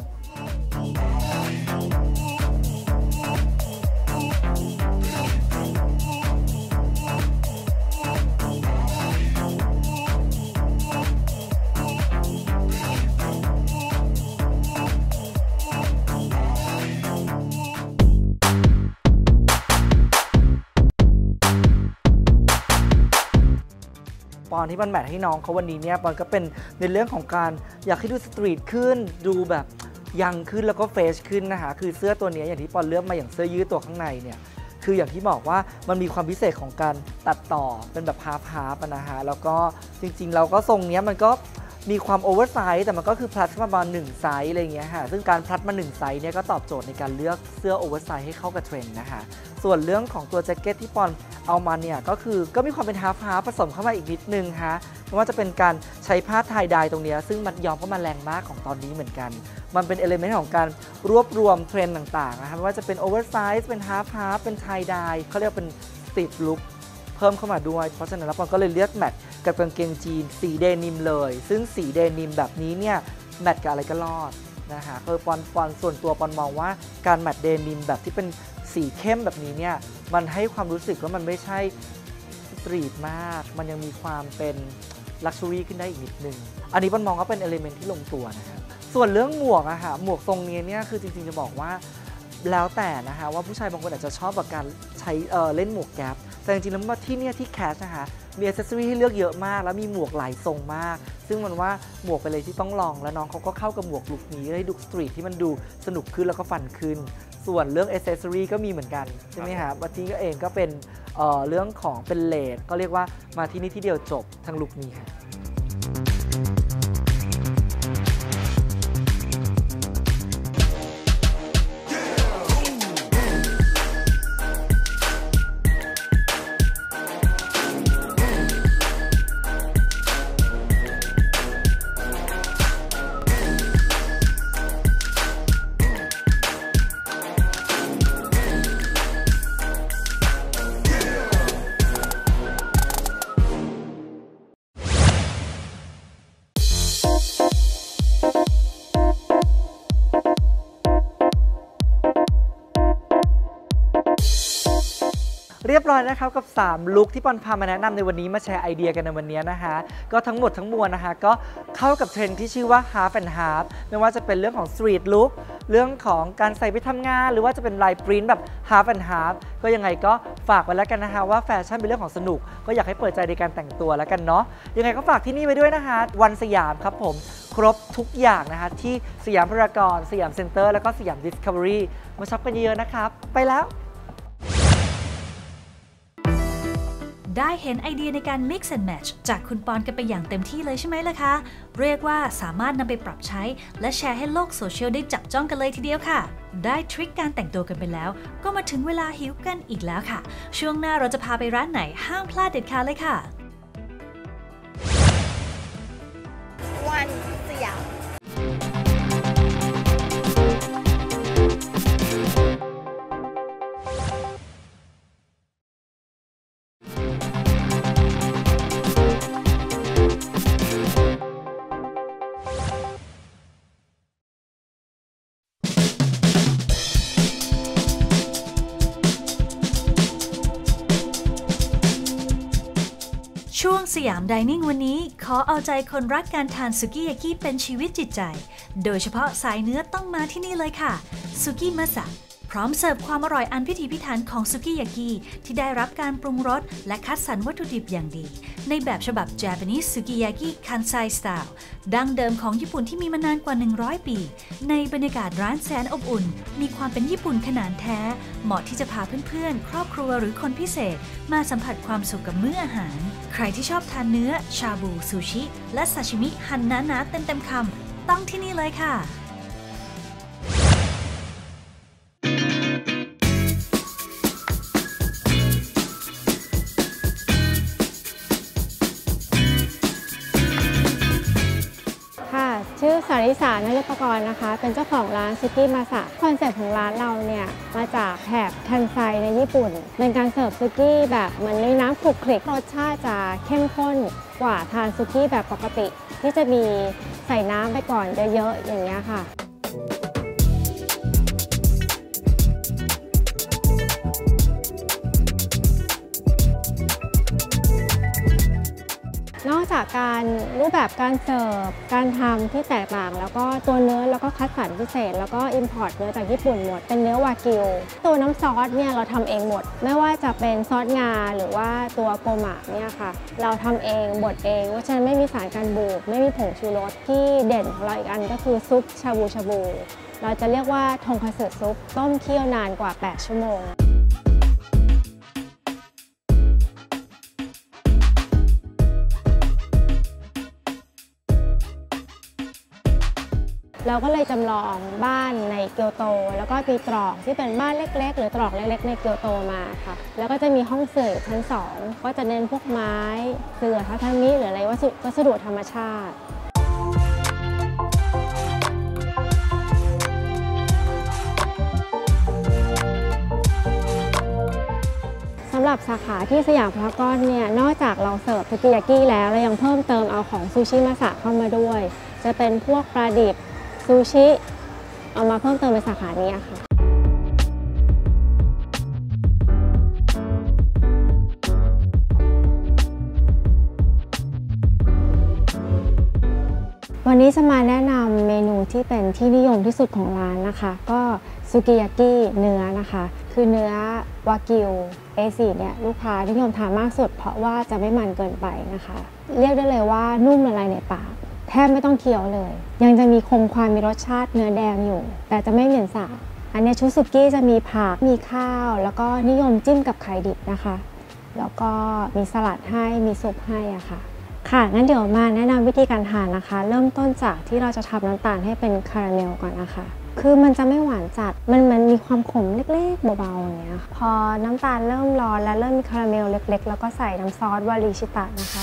ปอนที่มันแมทให้น้องเขาวันนี้เนี่ยปอนก็เป็นในเรื่องของการอยากให้ดูสตรีทขึ้นดูแบบยังขึ้นแล้วก็เฟชขึ้นนะคะคือเสื้อตัวนี้อย่างที่ปอนเลือกมาอย่างเสื้อยืดตัวข้างในเนี่ยคืออย่างที่บอกว่ามันมีความพิเศษของการตัดต่อเป็นแบบฮาร์ฟนะฮะแล้วก็จริงๆเราก็ทรงนี้มันก็มีความโอเวอร์ไซส์แต่มันก็คือพลัสมาประมาณ1ไซส์อะไรอย่างเงี้ยค่ะซึ่งการพลัสมา1ไซส์เนี่ยก็ตอบโจทย์ในการเลือกเสื้อโอเวอร์ไซส์ให้เข้ากับเทรนด์นะคะส่วนเรื่องของตัวแจ็คเก็ตที่ปอนเอามาเนี่ยก็มีความเป็นฮาร์ฟผสมเข้ามาอีกนิดนึงฮะไม่ว่าจะเป็นการใช้ผ้าไทยไดซึ่งมันซึ่งมัดย้อมก็มาแรงมากของตอนนี้เหมือนกันมันเป็นเอลิเมนต์ของการรวบรวมเทรนด์ต่างๆนะคะไม่ว่าจะเป็นโอเวอร์ไซส์เป็นฮาร์ฟเป็นไทยไดเขาเรียกเป็นสตรีทลุคเพิ่มเข้ามาด้วยเพราะฉะนั้นแล้วปอนก็เลยเลือกแมทกับกางเกงจีนสีเดนิมเลยซึ่งสีเดนิมแบบนี้เนี่ยแมทกับอะไรก็รอดนะคะคือปอนส่วนตัวปอนมองว่าการแมทเดนิมแบบที่เป็นสีเข้มแบบนี้เนี่ยมันให้ความรู้สึกว่ามันไม่ใช่สตรีทมากมันยังมีความเป็นลักชัวรี่ขึ้นได้อีกนิดนึงอันนี้ปอนมองว่าเป็นเอลิเมนต์ที่ลงตัวนะครับส่วนเรื่องหมวกอะค่ะหมวกทรงนี้เนี่ยคือจริงๆจะบอกว่าแล้วแต่นะคะว่าผู้ชายบางคนอาจจะชอบกับการใช้เล่นหมวกแก๊ปแต่จริงๆแล้วที่เนี่ยที่แคชนะคะมีอิสเซอรี่ให้เลือกเยอะมากแล้วมีหมวกหลายทรงมากซึ่งมันว่าหมวกเป็นอะไรที่ต้องลองแล้วน้องเขาก็เข้ากับหมวกลุคนี้ให้ดูสตรีทที่มันดูสนุกขึ้นแล้วก็ฟันขึ้นส่วนเรื่องอิสเซอรี่ก็มีเหมือนกันใช่ไหมคะวันนี้ก็เองก็เป็นเรื่องของเป็นเลสก็เรียกว่ามาที่นี่ที่เดียวจบทั้งลุคนี้ค่ะเรียบร้อยนะครับกับ3ลุคที่ปอนพามาแนะนำในวันนี้มาแชร์ไอเดียกันในวันนี้นะคะก็ทั้งหมดทั้งมวลนะคะก็เข้ากับเทรนด์ที่ชื่อว่า half and half ไม่ว่าจะเป็นเรื่องของ street look เรื่องของการใส่ไปทำงานหรือว่าจะเป็นลายปริ้นแบบ half and half ก็ยังไงก็ฝากไว้แล้วกันนะคะว่าแฟชั่นเป็นเรื่องของสนุกก็อยากให้เปิดใจในการแต่งตัวแล้วกันเนาะยังไงก็ฝากที่นี่ไว้ด้วยนะคะวันสยามครับผมครบทุกอย่างนะคะที่สยามพารากอนสยามเซ็นเตอร์แล้วก็สยามดิสคัฟเวอรี่มาช็อปกันเยอะๆนะครับไปแล้วได้เห็นไอเดียในการ mix and match จากคุณปอนกันไปอย่างเต็มที่เลยใช่ไหมล่ะคะเรียกว่าสามารถนำไปปรับใช้และแชร์ให้โลกโซเชียลได้จับจ้องกันเลยทีเดียวค่ะได้ทริคการแต่งตัวกันไปแล้วก็มาถึงเวลาหิวกันอีกแล้วค่ะช่วงหน้าเราจะพาไปร้านไหนห้ามพลาดเด็ดขาดเลยค่ะวันสยามช่วงสยามไดนิ่งวันนี้ขอเอาใจคนรักการทานสุกี้ยากิเป็นชีวิตจิตใจโดยเฉพาะสายเนื้อต้องมาที่นี่เลยค่ะสุกี้มะสะพร้อมเสิร์ฟความอร่อยอันพิถีพิถันของสุกี้ยากิที่ได้รับการปรุงรสและคัดสรรวัตถุดิบอย่างดีในแบบฉบับ Japanese Sukiyaki Kansai Style ดั้งเดิมของญี่ปุ่นที่มีมานานกว่า100ปีในบรรยากาศร้านแสนอบอุ่นมีความเป็นญี่ปุ่นขนาดแท้เหมาะที่จะพาเพื่อนๆครอบครัวหรือคนพิเศษมาสัมผัสความสุขกับมื้ออาหารใครที่ชอบทานเนื้อชาบูซูชิและซาชิมิหั่นหนาๆเต็มๆคำต้องที่นี่เลยค่ะชื่อสาริสานฤปกรณ์นะคะเป็นเจ้าของร้านสุกี้มาสะคอนเซ็ปต์ของร้านเราเนี่ยมาจากแถบคันไซในญี่ปุ่นเป็นการเสิร์ฟสุกี้แบบเหมือนในน้ำคลุกคลิกรสชาติจะเข้มข้นกว่าทานสุกี้แบบปกติที่จะมีใส่น้ำไปก่อนเยอะๆอย่างเงี้ยค่ะนอกจากการรูปแบบการเสิร์ฟการทำที่แตกต่างแล้วก็ตัวเนื้อแล้วก็คัดสรรพิเศษแล้วก็อิมพอร์ตเนื้อจากญี่ปุ่นหมดเป็นเนื้อวากิวตัวน้ำซอสเนี่ยเราทำเองหมดไม่ว่าจะเป็นซอสงาหรือว่าตัวโกมะเนี่ยค่ะเราทำเองบดเองเพราะฉะนั้นไม่มีสารกันบูดไม่มีผงชูรสที่เด่นของเราอีกอันก็คือซุปชาบูชาบูเราจะเรียกว่าทงคัตสึซุปต้มเคี่ยวนานกว่า8ชั่วโมงเราก็เลยจำลองบ้านในเกียวโตแล้วก็มีตรอกที่เป็นบ้านเล็กๆหรือตรอกเล็กๆในเกียวโตมาค่ะแล้วก็จะมีห้องเสิร์ฟชั้น2ก็จะเน้นพวกไม้เสื่อทาทามิหรืออะไรวัสดุธรรมชาติสำหรับสาขาที่สยามพารากอนเนี่ยนอกจากเราเสิร์ฟสุกี้ยากิแล้วเรายังเพิ่มเติมเอาของซูชิมาสะเข้ามาด้วยจะเป็นพวกปลาดิบซูชิเอามาเพิ่มเติมในสาขานี้ค่ะวันนี้จะมาแนะนำเมนูที่เป็นที่นิยมที่สุดของร้านนะคะก็สุกิยากิเนื้อนะคะคือเนื้อวากิว A4 เนี่ยลูกค้านิยมทานมากสุดเพราะว่าจะไม่มันเกินไปนะคะเรียกได้เลยว่านุ่มละลายในปากแทบไม่ต้องเคี้ยวเลยยังจะมีคงความมีรสชาติเนื้อแดงอยู่แต่จะไม่เหม็นสาบอันนี้ชุดสุกี้จะมีผักมีข้าวแล้วก็นิยมจิ้มกับไข่ดิบนะคะแล้วก็มีสลัดให้มีซุปให้อะค่ะงั้นเดี๋ยวมาแนะนำวิธีการทานนะคะเริ่มต้นจากที่เราจะทำน้ำตาลให้เป็นคาราเมลก่อนนะคะคือมันจะไม่หวานจัดมันมีความขมเล็กๆเบาๆอย่างเงี้ยพอน้ำตาลเริ่มร้อนและเริ่มมีคาราเมลเล็กๆแล้วก็ใส่น้ำซอสวาริชิตะนะคะ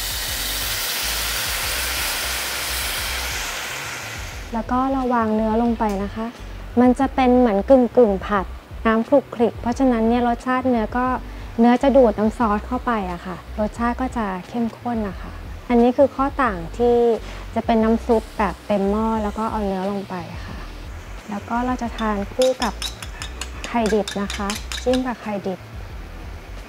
แล้วก็เราวางเนื้อลงไปนะคะมันจะเป็นเหมือนกึ่งผัดน้ำคลุกคลิกเพราะฉะนั้นเนี่ยรสชาติเนื้อจะดูดน้ำซอสเข้าไปอะค่ะรสชาติก็จะเข้มข้นนะคะอันนี้คือข้อต่างที่จะเป็นน้ำซุปแบบเต็มหม้อแล้วก็เอาเนื้อลงไปค่ะแล้วก็เราจะทานคู่กับไข่ดิบนะคะจิ้มกับไข่ดิบ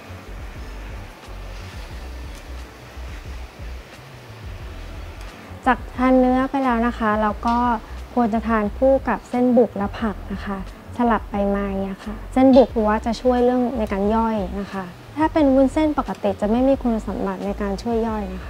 จากทานเนื้อไปแล้วนะคะเราก็ควรจะทานคู่กับเส้นบุกและผักนะคะสลับไปมาเนี่ยค่ะเส้นบุกเพราะว่าจะช่วยเรื่องในการย่อยนะคะถ้าเป็นวุ้นเส้นปกติจะไม่มีคุณสมบัติในการช่วยย่อยนะคะ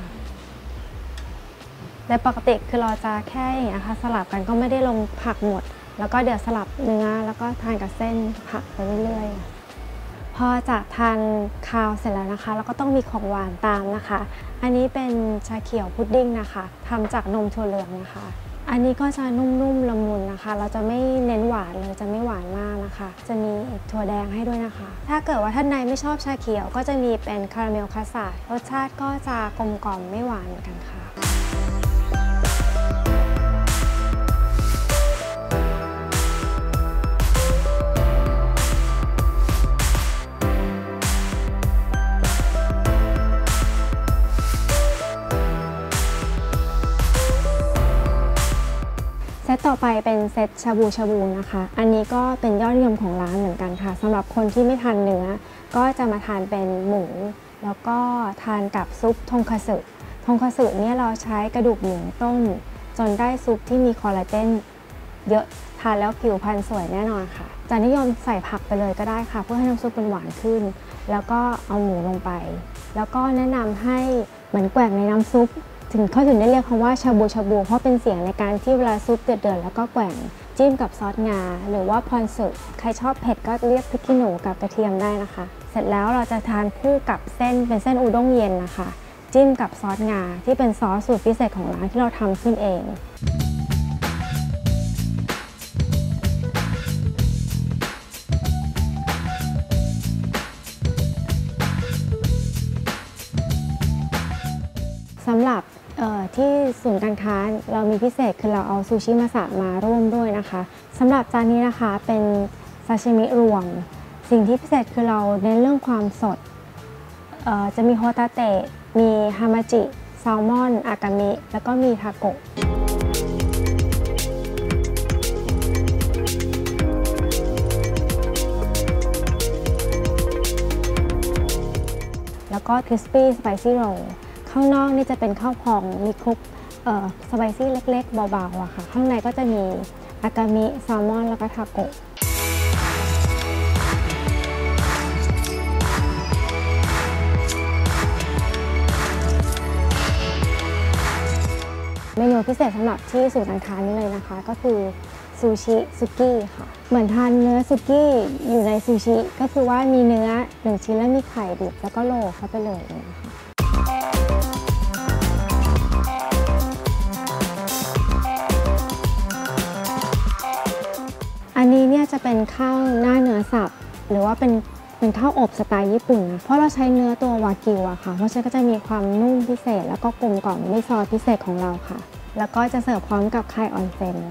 แต่ปกติคือเราจะแค่อย่างนี้ค่ะสลับกันก็ไม่ได้ลงผักหมดแล้วก็เดี๋ยวสลับเนื้อแล้วก็ทานกับเส้นผักไปเรื่อยๆพอจากทานคาวเสร็จแล้วนะคะแล้วก็ต้องมีของหวานตามนะคะอันนี้เป็นชาเขียวพุดดิ้งนะคะทำจากนมถั่วเหลืองนะคะอันนี้ก็จะนุ่มๆละมุนนะคะเราจะไม่เน้นหวานเลยจะไม่หวานมากนะคะจะมีถั่วแดงให้ด้วยนะคะถ้าเกิดว่าท่านใดไม่ชอบชาเขียวก็จะมีเป็นคาราเมลคัสตาร์ดรสชาติก็จะกลมกล่อมไม่หวานเหมือนกันค่ะเซตต่อไปเป็นเซตชาบูนะคะอันนี้ก็เป็นยอดนิยมของร้านเหมือนกันค่ะสำหรับคนที่ไม่ทานเนื้อก็จะมาทานเป็นหมูแล้วก็ทานกับซุปทงคัตสึเนี่ยเราใช้กระดูกหมูต้มจนได้ซุปที่มีคอลลาเจนเยอะทานแล้วผิวพรรณสวยแน่นอนค่ะจะนิยมใส่ผักไปเลยก็ได้ค่ะเพื่อให้น้ำซุปเป็นหวานขึ้นแล้วก็เอาหมูลงไปแล้วก็แนะนำให้เหมือนแกว่งในน้ำซุปเขาถึงได้เรียกคำว่าชาบูเพราะเป็นเสียงในการที่เวลาซุปเดือดแล้วก็แกว่งจิ้มกับซอสงาหรือว่าพอนสึใครชอบเผ็ดก็เรียกพริกขี้หนูกับกระเทียมได้นะคะเสร็จแล้วเราจะทานคู่กับเส้นเป็นเส้นอุด้งเย็นนะคะจิ้มกับซอสงาที่เป็นซอสสูตรพิเศษของร้านที่เราทำขึ้นเองสำหรับที่ศูนย์การค้าเรามีพิเศษคือเราเอาซูชิมาสะมาร่วมด้วยนะคะสำหรับจานนี้นะคะเป็นซาชิมิรวมสิ่งที่พิเศษคือเราเน้นเรื่องความสดจะมีโฮตาเตะมีฮามาจิแซลมอนอากามิแล้วก็มีทาโกะแล้วก็คริสปี้สไปซี่โรลข้างนอกนี่จะเป็นข้าวพองมีคลุกสไปซี่เล็กๆเบาๆอะค่ะข้างในก็จะมีอากามิแซลมอนแล้วก็ทาโกะเมนูพิเศษสำหรับที่ศูนย์การค้านี้เลยนะคะก็คือซูชิซุกี้ค่ะเหมือนทานเนื้อซุกี้อยู่ในซูชิก็คือว่ามีเนื้อ1ชิ้นแล้วมีไข่ดิบแล้วก็โรลเข้าไปเลยนะคะอันนี้เนี่ยจะเป็นข้าวหน้าเนื้อสับหรือว่าเป็นข้าวอบสไตล์ญี่ปุ่นนะเพราะเราใช้เนื้อตัววากิวอะค่ะเพราะฉะนั้นก็จะมีความนุ่มพิเศษแล้วก็กลมกล่อมด้วยซอสพิเศษของเราค่ะแล้วก็จะเสิร์ฟพร้อมกับไข่ออนเซ็น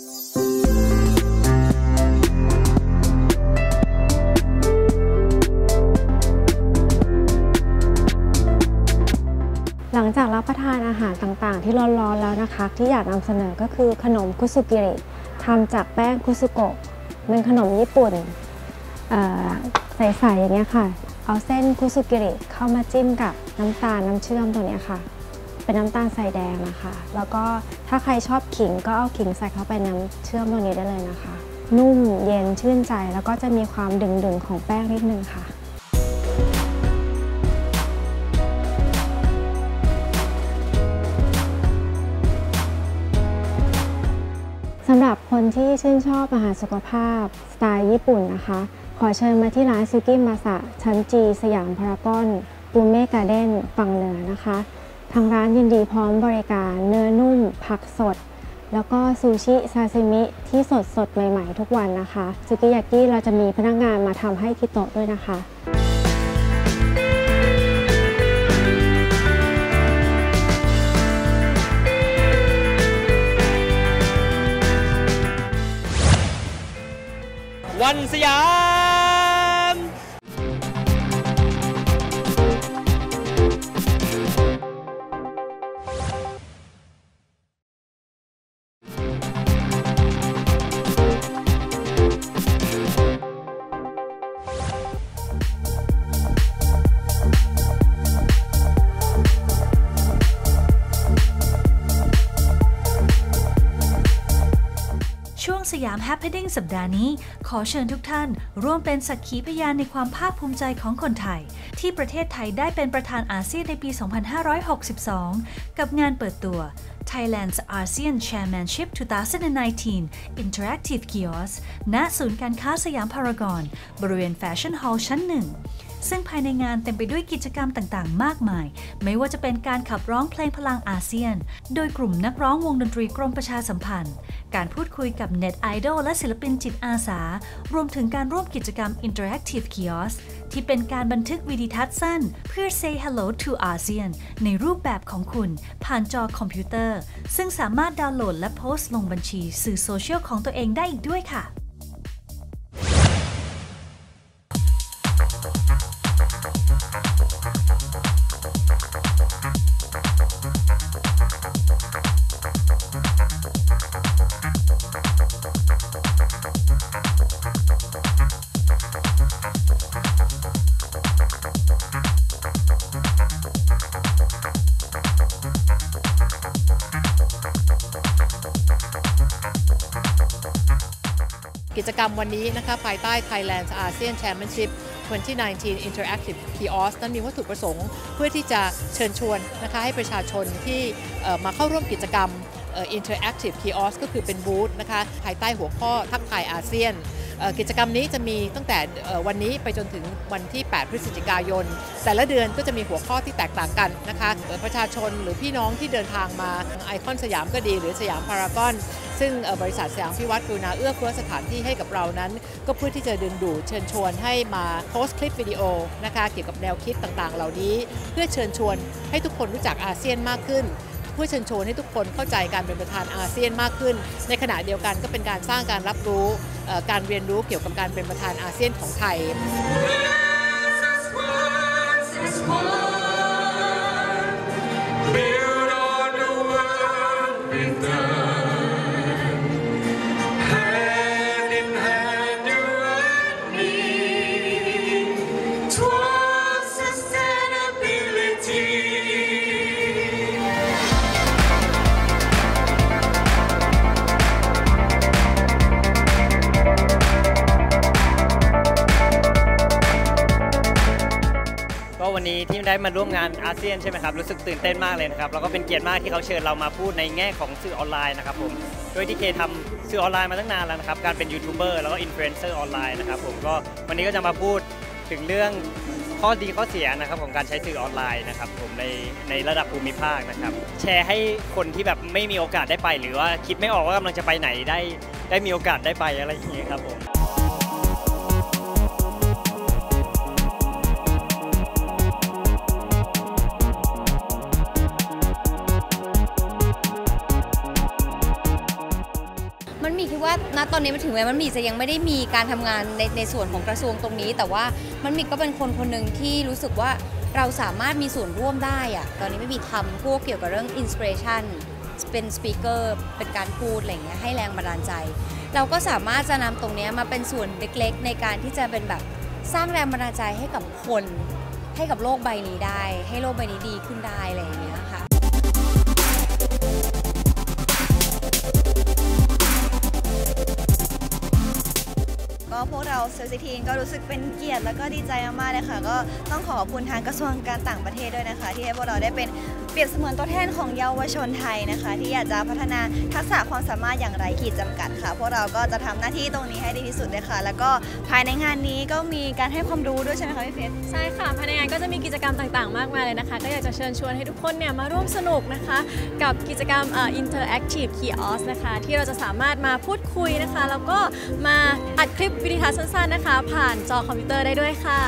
หลังจากรับประทานอาหารต่างๆที่ร้อนๆแล้วนะคะที่อยากนำเสนอก็คือขนมคุซุกิริทำจากแป้งคุซุโกะเป็นขนมญี่ปุ่นใสๆอย่างเงี้ยค่ะเอาเส้นคุซุกิริเข้ามาจิ้มกับน้ำตาลน้ำเชื่อมตัวนี้ค่ะเป็นน้ำตาลใส่แดงนะคะแล้วก็ถ้าใครชอบขิงก็เอาขิงใส่เข้าไปน้ำเชื่อมตัวนี้ได้เลยนะคะนุ่มเย็นชื่นใจแล้วก็จะมีความดึงๆของแป้งนิดนึงค่ะสำหรับคนที่ชื่นชอบอาหารสุขภาพสไตล์ญี่ปุ่นนะคะขอเชิญมาที่ร้านซูกิมาสะชั้นจีสยามพารากอนปูเม่การ์เด้นฝั่งเหนือนะคะทางร้านยินดีพร้อมบริการเนื้อนุ่มผักสดแล้วก็ซูชิซาซิมิที่สดใหม่ๆทุกวันนะคะซูกิยากิเราจะมีพนักงานมาทำให้ที่โต๊ะด้วยนะคะวันสยามสยาม Happening สัปดาห์นี้ขอเชิญทุกท่านร่วมเป็นสักขีพยานในความภาคภูมิใจของคนไทยที่ประเทศไทยได้เป็นประธานอาเซียนในปี 2562 กับงานเปิดตัว Thailand's ASEAN Chairmanship 2019 Interactive Kiosk ณ ศูนย์การค้าสยามพารากอนบริเวณแฟชั่นฮอลล์ชั้น 1 ซึ่งภายในงานเต็มไปด้วยกิจกรรมต่างๆ มากมาย ไม่ว่าจะเป็นการขับร้องเพลงพลังอาเซียน โดยกลุ่มนักร้องวงดนตรีกรมประชาสัมพันธ์ การพูดคุยกับเน็ตไอดอลและศิลปินจิตอาสารวมถึงการร่วมกิจกรรม Interactive Kiosk ที่เป็นการบันทึกวิดีทัศน์สั้นเพื่อ Say Hello to ASEAN ในรูปแบบของคุณผ่านจอคอมพิวเตอร์ซึ่งสามารถดาวน์โหลดและโพสต์ลงบัญชีสื่อโซเชียลของตัวเองได้อีกด้วยค่ะกิจกรรมวันนี้นะคะภายใต้ Thailand's ASEAN Chairmanship 2019 Interactive Kiosk นั้นมีวัตถุประสงค์เพื่อที่จะเชิญชวนนะคะให้ประชาชนที่มาเข้าร่วมกิจกรรม Interactive Kiosk ก็คือเป็นบูธนะคะภายใต้หัวข้อทักทายอาเซียนกิจกรรมนี้จะมีตั้งแต่วันนี้ไปจนถึงวันที่ 8 พฤศจิกายนแต่ละเดือนก็จะมีหัวข้อที่แตกต่างกันนะคะประชาชนหรือพี่น้องที่เดินทางมาไอคอนสยามก็ดีหรือสยามพารากอนซึ่งบริษัทสยามพิวัตรกรุณาเอื้อเฟื้อสถานที่ให้กับเรานั้นก็เพื่อที่จะดึงดูดเชิญชวนให้มาโพสต์คลิปวิดีโอนะคะเกี่ยวกับแนวคิดต่างๆเหล่านี้เพื่อเชิญชวนให้ทุกคนรู้จักอาเซียนมากขึ้นเพื่อเชิญชวนให้ทุกคนเข้าใจการเป็นประธานอาเซียนมากขึ้นในขณะเดียวกันก็เป็นการสร้างการรับรู้การเรียนรู้เกี่ยวกับการเป็นประธานอาเซียนของไทยวันนี้ที่ได้มาร่วมงานอาเซียนใช่ไหมครับรู้สึกตื่นเต้นมากเลยนะครับแล้วก็เป็นเกียรติมากที่เขาเชิญเรามาพูดในแง่ของสื่อออนไลน์นะครับผมโดยที่เคทำสื่อออนไลน์มาตั้งนานแล้วนะครับการเป็นยูทูบเบอร์แล้วก็อินฟลูเอนเซอร์ออนไลน์นะครับผมก็วันนี้ก็จะมาพูดถึงเรื่องข้อดีข้อเสียนะครับของการใช้สื่อออนไลน์นะครับผมในระดับภูมิภาคนะครับแชร์ให้คนที่แบบไม่มีโอกาสได้ไปหรือว่าคิดไม่ออกว่ากำลังจะไปไหนได้มีโอกาสได้ไปอะไรอย่างเงี้ยครับผมมันมีคิดว่าณตอนนี้มันถึงแม้มันมีจะยังไม่ได้มีการทำงานในส่วนของกระทรวงตรงนี้แต่ว่ามันมีก็เป็นคนหนึ่งที่รู้สึกว่าเราสามารถมีส่วนร่วมได้อะตอนนี้ไม่มีทำพวกเกี่ยวกับเรื่องอินสปิเรชันเป็นสปีกเกอร์เป็นการพูดอะไรอย่างเงี้ยให้แรงบันดาลใจเราก็สามารถจะนำตรงนี้มาเป็นส่วนเล็กๆในการที่จะเป็นแบบสร้างแรงบันดาลใจให้กับคนให้กับโลกใบนี้ได้ให้โลกใบนี้ดีขึ้นได้อะไรอย่างเงี้ยค่ะก็พวกเราเซลซีทีนก็รู้สึกเป็นเกียรติแล้วก็ดีใจมากๆเลยค่ะก็ต้องขอบคุณทางกระทรวงการต่างประเทศด้วยนะคะที่ให้พวกเราได้เป็นเปรียบเสมือนตัวแทนของเยาวชนไทยนะคะที่อยากจะพัฒนาทักษะความสามารถอย่างไร้ขีดจำกัดค่ะพวกเราก็จะทำหน้าที่ตรงนี้ให้ดีที่สุดเลยค่ะแล้วก็ภายในงานนี้ก็มีการให้ความรู้ด้วยใช่ไหมคะพี่เพชรใช่ค่ะภายในงานก็จะมีกิจกรรมต่างๆมากมายเลยนะคะก็อยากจะเชิญชวนให้ทุกคนเนี่ยมาร่วมสนุกนะคะกับกิจกรรมInteractive Kiosk นะคะที่เราจะสามารถมาพูดคุยนะคะแล้วก็มาอัดคลิปวิดีทัศน์สั้นๆนะคะผ่านจอคอมพิวเตอร์ได้ด้วยค่ะ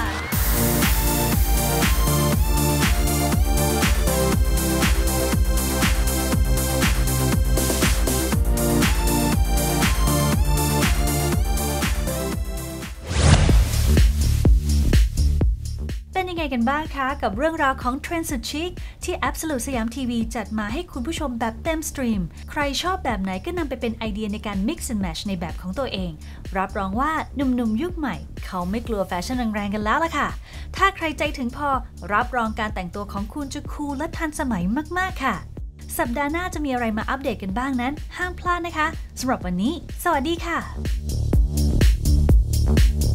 เป็นยังไงกันบ้างคะกับเรื่องราวของเทรนด์สุดชิคที่ Absolute สยามทีวีจัดมาให้คุณผู้ชมแบบเต็มสตรีมใครชอบแบบไหนก็นำไปเป็นไอเดียในการ mix and match ในแบบของตัวเองรับรองว่าหนุ่มๆยุคใหม่เขาไม่กลัวแฟชั่นแรงๆกันแล้วล่ะค่ะถ้าใครใจถึงพอรับรองการแต่งตัวของคุณจะคูลและทันสมัยมากๆค่ะสัปดาห์หน้าจะมีอะไรมาอัปเดตกันบ้างนั้นห้ามพลาดนะคะสำหรับวันนี้สวัสดีค่ะ